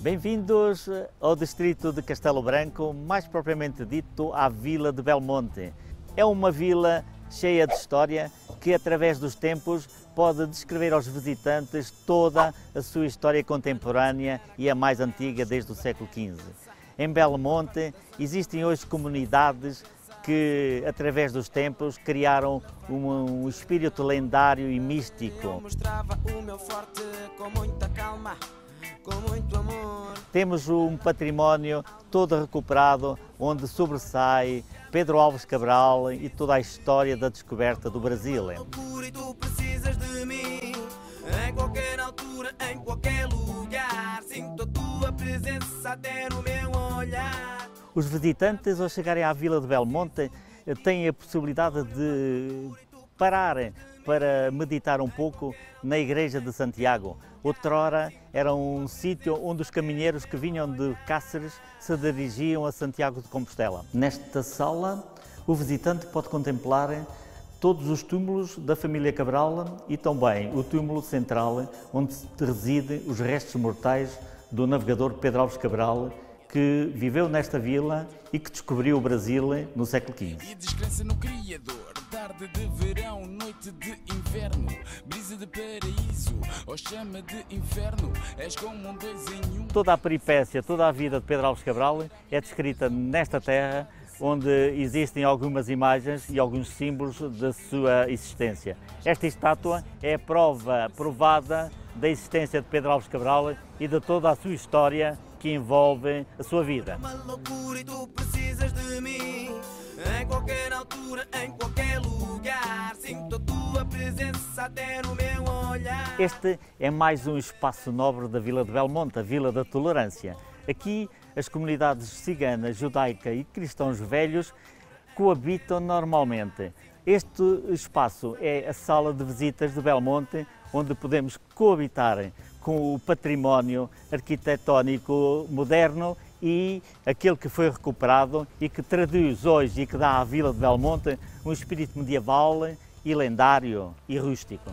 Bem-vindos ao distrito de Castelo Branco, mais propriamente dito à Vila de Belmonte. É uma vila cheia de história que, através dos tempos, pode descrever aos visitantes toda a sua história contemporânea e a mais antiga desde o século XV. Em Belmonte existem hoje comunidades que, através dos tempos, criaram um espírito lendário e místico. Mostrava o meu forte com muita calma, com muito amor. Temos um património todo recuperado, onde sobressai Pedro Álvares Cabral e toda a história da descoberta do Brasil. Loucura, e tu precisas de mim, em qualquer altura, em qualquer lugar. Sinto a tua presença até no meu olhar. Os visitantes, ao chegarem à Vila de Belmonte, têm a possibilidade de parar para meditar um pouco na Igreja de Santiago. Outrora era um sítio onde os caminheiros que vinham de Cáceres se dirigiam a Santiago de Compostela. Nesta sala, o visitante pode contemplar todos os túmulos da família Cabral e também o túmulo central, onde residem os restos mortais do navegador Pedro Álvares Cabral, que viveu nesta vila e que descobriu o Brasil no século XV. E descrença no Criador, tarde de verão, noite de inverno, brisa de paraíso, ou chama de inferno, és como um dois em um. Toda a peripécia, toda a vida de Pedro Álvares Cabral é descrita nesta terra, onde existem algumas imagens e alguns símbolos da sua existência. Esta estátua é a prova provada da existência de Pedro Álvares Cabral e de toda a sua história que envolve a sua vida. Uma loucura, e tu precisas de mim, em qualquer altura, em qualquer lugar. Sinto a tua presença até no meu olhar. Este é mais um espaço nobre da Vila de Belmonte, a Vila da Tolerância. Aqui as comunidades cigana, judaica e cristãos velhos coabitam normalmente. Este espaço é a sala de visitas de Belmonte, onde podemos coabitar com o património arquitetónico moderno e aquele que foi recuperado e que traduz hoje e que dá à Vila de Belmonte um espírito medieval e lendário e rústico.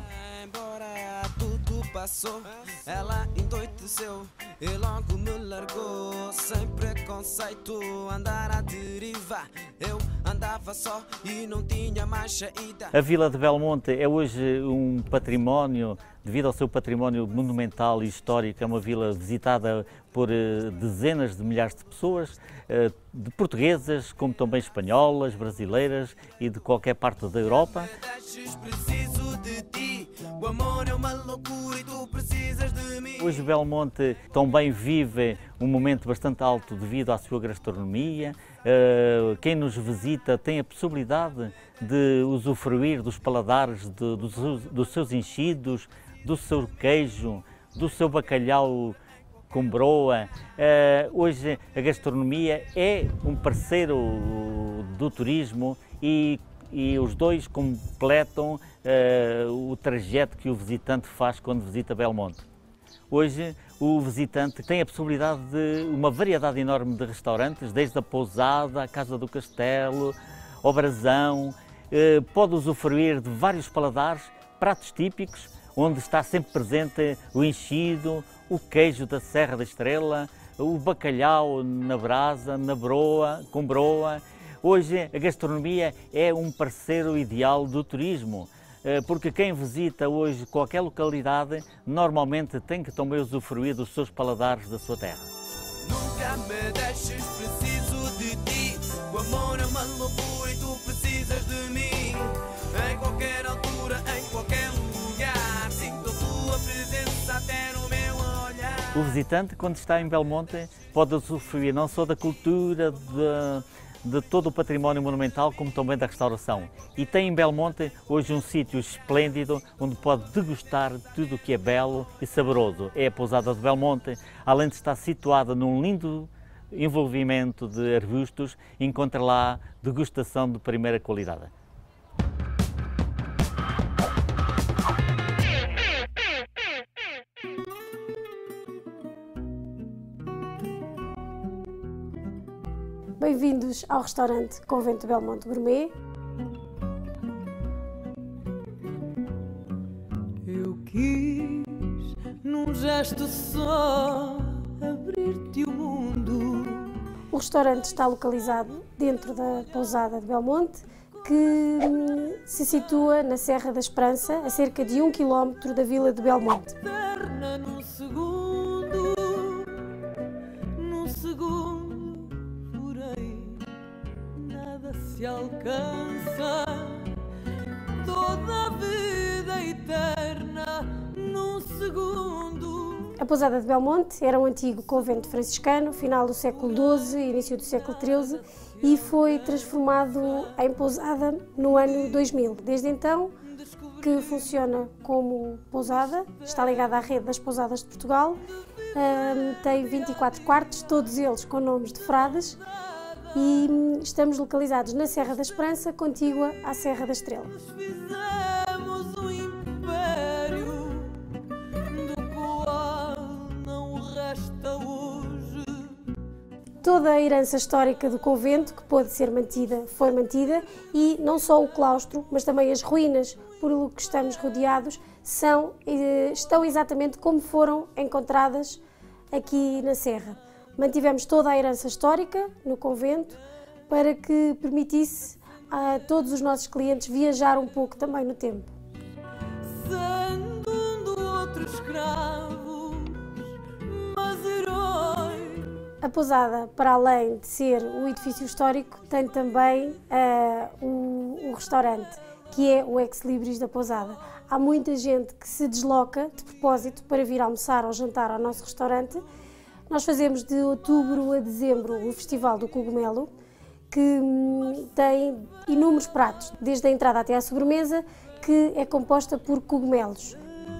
Embora tudo passou, ela endoideceu e logo me largou. Sem preconceito, andar à deriva. Eu andava só e não tinha mais saída. A Vila de Belmonte é hoje um património, devido ao seu património monumental e histórico, é uma vila visitada por dezenas de milhares de pessoas, de portuguesas, como também espanholas, brasileiras e de qualquer parte da Europa. Preciso de ti, o amor é uma loucura e tu precisas de mim. Hoje Belmonte também vive um momento bastante alto devido à sua gastronomia. Quem nos visita tem a possibilidade de usufruir dos paladares, dos seus enchidos, do seu queijo, do seu bacalhau com broa. Hoje a gastronomia é um parceiro do turismo e os dois completam o trajeto que o visitante faz quando visita Belmonte. Hoje o visitante tem a possibilidade de uma variedade enorme de restaurantes, desde a pousada, a Casa do Castelo, ao brasão. Pode usufruir de vários paladares, pratos típicos, onde está sempre presente o enchido, o queijo da Serra da Estrela, o bacalhau na brasa, na broa, com broa. Hoje a gastronomia é um parceiro ideal do turismo, porque quem visita hoje qualquer localidade normalmente tem que também usufruir dos seus paladares da sua terra. Nunca me deixes, preciso de ti. O amor é uma loucura e tu precisas de mim. Em qualquer altura, em qualquer lugar. Sinto a tua presença até no meu olhar. O visitante, quando está em Belmonte, pode usufruir não só da cultura, de todo o património monumental, como também da restauração. E tem em Belmonte hoje um sítio esplêndido onde pode degustar tudo o que é belo e saboroso. É a Pousada de Belmonte, além de estar situada num lindo envolvimento de arbustos, encontra lá degustação de primeira qualidade. Bem-vindos ao restaurante Convento Belmonte Gourmet. Eu quis, num gesto só, abrir descobrir-te o mundo. O restaurante está localizado dentro da pousada de Belmonte, que se situa na Serra da Esperança, a cerca de 1 km da vila de Belmonte. Eterna num segundo, porém, nada se alcança. Toda a vida eterna num segundo. A pousada de Belmonte era um antigo convento franciscano, final do século XII e início do século XIII, e foi transformado em pousada no ano 2000. Desde então que funciona como pousada, está ligada à rede das pousadas de Portugal, tem 24 quartos, todos eles com nomes de frades, e estamos localizados na Serra da Esperança, contígua à Serra da Estrela. Fizemos um império do qual não resta hoje. Toda a herança histórica do convento que pôde ser mantida, foi mantida, e não só o claustro, mas também as ruínas por que estamos rodeados estão exatamente como foram encontradas aqui na Serra. Mantivemos toda a herança histórica no convento para que permitisse a todos os nossos clientes viajar um pouco também no tempo. Sendo um do outro escravos, mas heróis. A pousada, para além de ser um edifício histórico, tem também o restaurante, que é o ex-libris da pousada. Há muita gente que se desloca de propósito para vir almoçar ou jantar ao nosso restaurante. Nós fazemos de outubro a dezembro o Festival do Cogumelo, que tem inúmeros pratos, desde a entrada até à sobremesa, que é composta por cogumelos.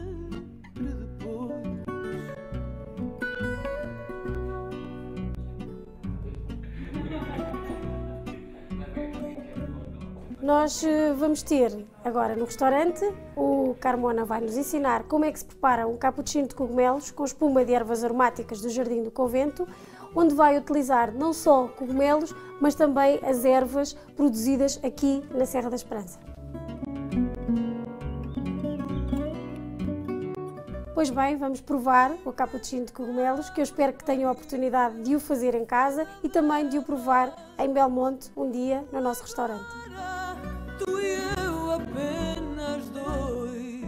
Nós vamos ter agora no restaurante, o Carmona vai nos ensinar como é que se prepara um cappuccino de cogumelos com espuma de ervas aromáticas do Jardim do Convento, onde vai utilizar não só cogumelos, mas também as ervas produzidas aqui na Serra da Esperança. Pois bem, vamos provar o cappuccino de cogumelos, que eu espero que tenham a oportunidade de o fazer em casa e também de o provar em Belmonte um dia no nosso restaurante. Tu e eu apenas dois.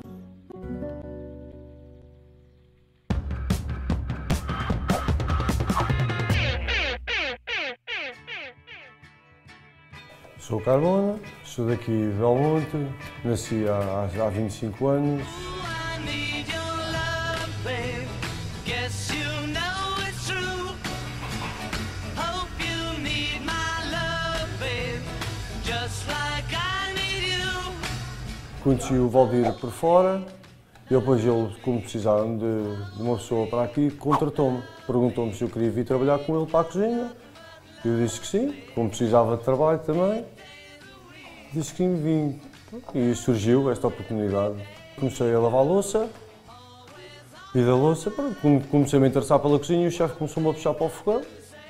Sou o Carmona, sou daqui de Belmonte, nasci há 25 anos. I need your love, babe. Guess you know it's true. Hope you need my love, babe. Just like I need you. Conheci o Valdir por fora e depois ele, como precisaram de uma pessoa para aqui, contratou-me. Perguntou-me se eu queria vir trabalhar com ele para a cozinha. Eu disse que sim, como precisava de trabalho também, disse que vim. E surgiu esta oportunidade. Comecei a lavar a louça e da louça, comecei a me interessar pela cozinha e o chefe começou-me a puxar para o fogão.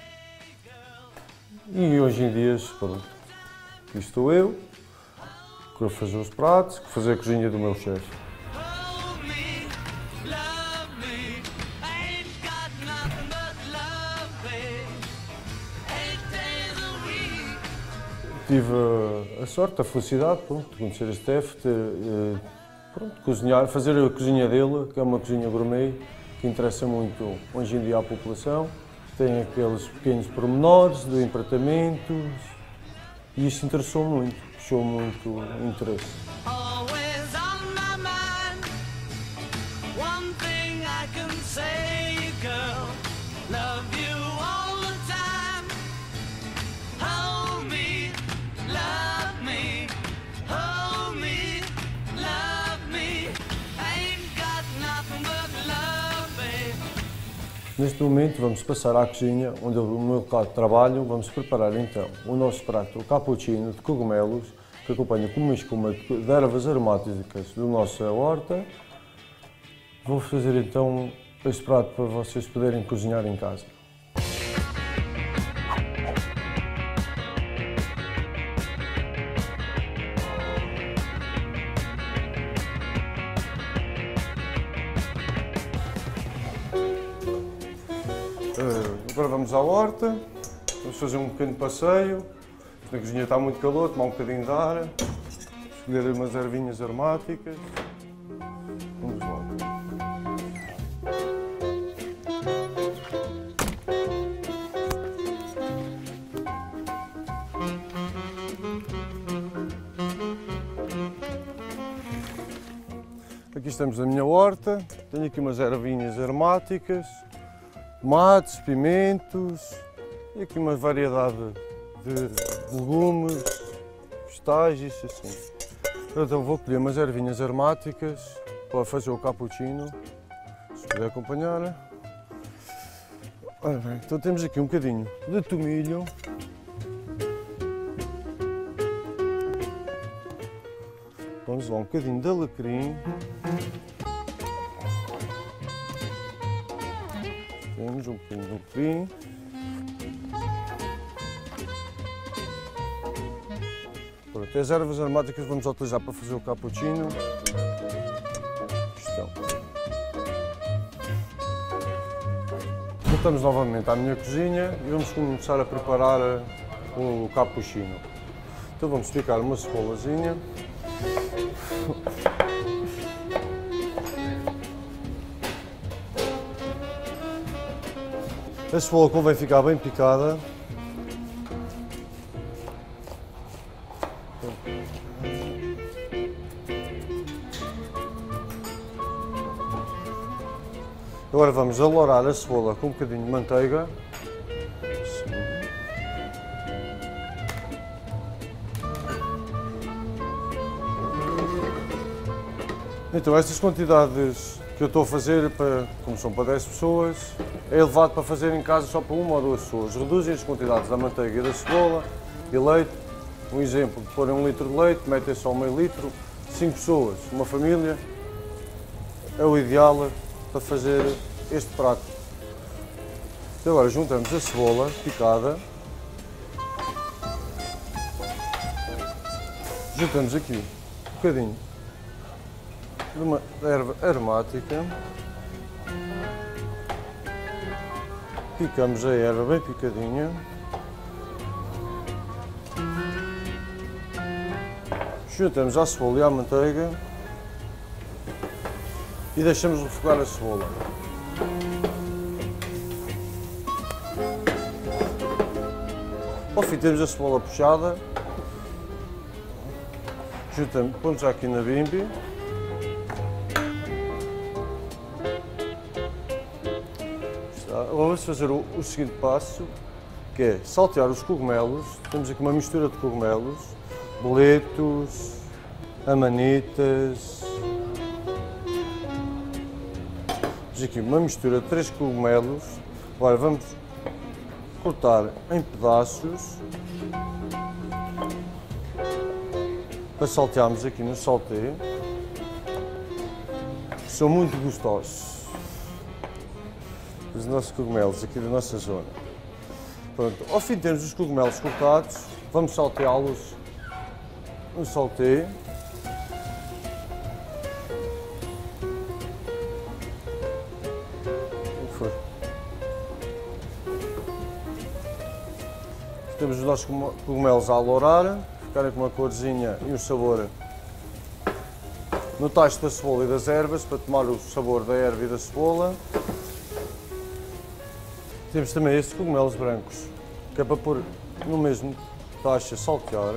E hoje em dia, pronto, aqui estou eu, que vou fazer os pratos, que fazer a cozinha do meu chefe. Hold me, love me. Ain't got nothing but love, babe. 8 days a week. Tive a sorte, a felicidade, pronto, de conhecer a Steph, pronto, cozinhar, fazer a cozinha dele, que é uma cozinha gourmet, que interessa muito hoje em dia à população. Tem aqueles pequenos pormenores de empratamentos e isso interessou-me muito, puxou muito interesse. Always on my mind. One thing I can say, girl, love you all the time. Hold me, love me, hold me, love me. Ain't got nothing but love, babe. Neste momento vamos passar à cozinha, onde é o meu local de trabalho. Vamos preparar então o nosso prato, o cappuccino de cogumelos, que acompanha com uma espuma de ervas aromáticas da nossa horta. Vou fazer então este prato para vocês poderem cozinhar em casa. Agora vamos à horta, vamos fazer um pequeno passeio. Na cozinha está muito calor, tomar um bocadinho de ar, escolher umas ervinhas aromáticas. Vamos lá. Aqui estamos na minha horta, tenho aqui umas ervinhas aromáticas, tomates, pimentos e aqui uma variedade de legumes, vegetais, isso assim. Então vou colher umas ervinhas aromáticas para fazer o cappuccino, se puder acompanhar. Ora bem, então temos aqui um bocadinho de tomilho. Vamos lá, um bocadinho de alecrim. Temos um bocadinho de alecrim. Pronto, as ervas aromáticas vamos utilizar para fazer o cappuccino. Voltamos novamente à minha cozinha e vamos começar a preparar o cappuccino. Então vamos picar uma cebolazinha. A cebola convém ficar bem picada. Agora vamos alourar a cebola com um bocadinho de manteiga. Então estas quantidades que eu estou a fazer, como são para 10 pessoas, é elevado para fazer em casa só para 1 ou 2 pessoas. Reduzem as quantidades da manteiga e da cebola e leite. Um exemplo, de pôr 1 litro de leite, metem só meio litro. 5 pessoas, uma família, é o ideal para fazer este prato. Então agora juntamos a cebola picada. Juntamos aqui um bocadinho de uma erva aromática. Picamos a erva bem picadinha. Juntamos a cebola e a manteiga e deixamos refogar a cebola. Ao fim temos a cebola puxada. Juntamos, pomos já aqui na bimbi. Agora vamos fazer o seguinte passo, que é saltear os cogumelos. Temos aqui uma mistura de cogumelos, boletos, amanitas. Temos aqui uma mistura de 3 cogumelos. Agora vamos cortar em pedaços para saltearmos aqui no saltê. São muito gostosos os nossos cogumelos aqui da nossa zona. Pronto, ao fim de termos os cogumelos cortados, vamos salteá-los no saltê. Temos os nossos cogumelos a alourar, ficarem com uma corzinha e um sabor no tacho da cebola e das ervas, para tomar o sabor da erva e da cebola. Temos também estes cogumelos brancos, que é para pôr no mesmo tacho a saltear.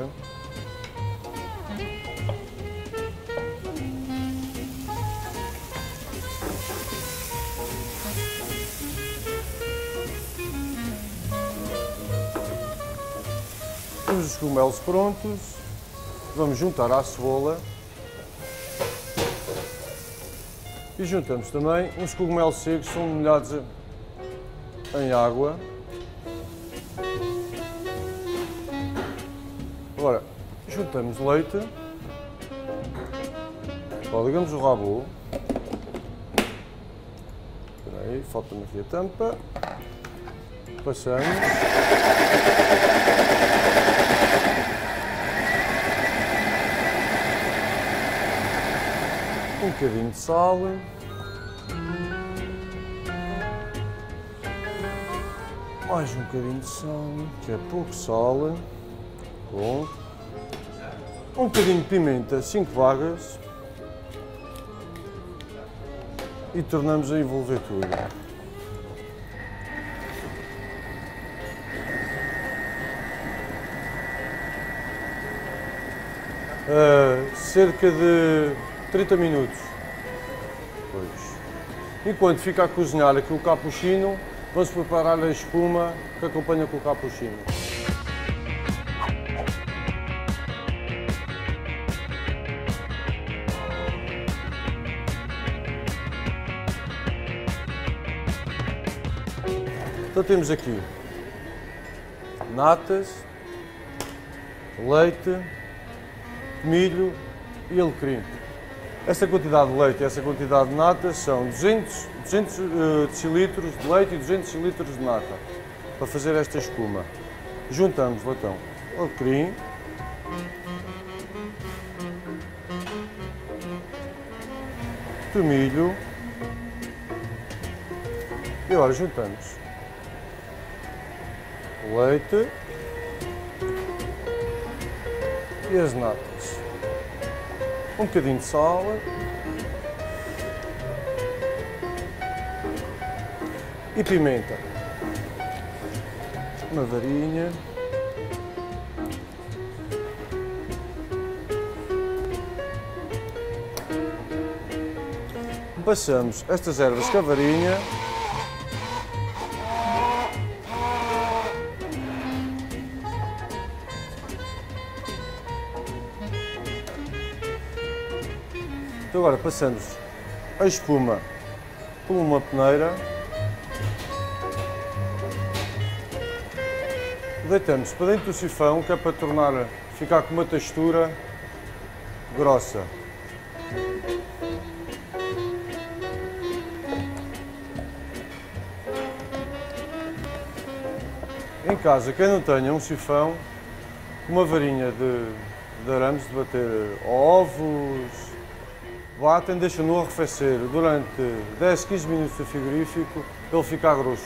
Temos os cogumelos prontos, vamos juntar à cebola e juntamos também uns cogumelos secos que são molhados em água. Agora juntamos leite, ligamos o rabo. Espera aí, falta-me aqui a tampa. Passamos. Um bocadinho de sal. Mais um bocadinho de sal, que é pouco sal. Bom. Um bocadinho de pimenta, 5 vagas. E tornamos a envolver tudo. Cerca de 30 minutos. Pois. Enquanto fica a cozinhar aqui o cappuccino, vamos preparar a espuma que acompanha com o cappuccino. Então temos aqui natas, leite, milho e alecrim. Essa quantidade de leite e essa quantidade de natas são 200 decilitros de leite e 200 decilitros de nata para fazer esta espuma. Juntamos então alecrim, tomilho e agora juntamos leite e as natas, um bocadinho de sal e pimenta, uma varinha, passamos estas ervas com a varinha. Então agora passamos a espuma por uma peneira, deitamos para dentro do sifão, que é para ficar com uma textura grossa. Em casa, quem não tenha um sifão, uma varinha de arames de bater ovos, batem, deixam no arrefecer durante 10, 15 minutos no frigorífico, ele fica grosso.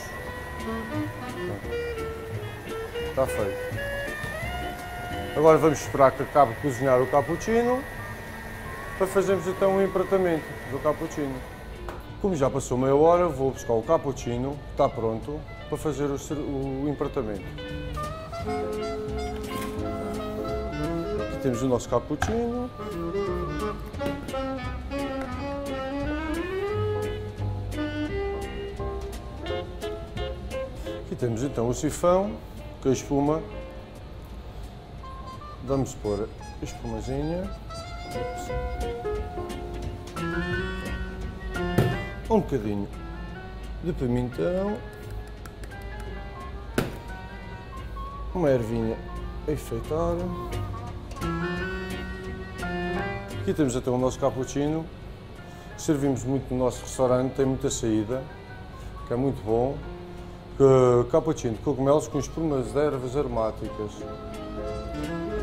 Está feito. Agora vamos esperar que acabe de cozinhar o cappuccino para fazermos então o empratamento do cappuccino. Como já passou meia hora, vou buscar o cappuccino, que está pronto, para fazer o empratamento. Aqui temos o nosso cappuccino. Aqui temos então o sifão com a espuma. Vamos pôr a espumazinha. Um bocadinho de pimentão. Uma ervinha a enfeitar. Aqui temos então o nosso cappuccino. Servimos muito no nosso restaurante, tem muita saída, que é muito bom. Cappuccino de cogumelos com espumas de ervas aromáticas.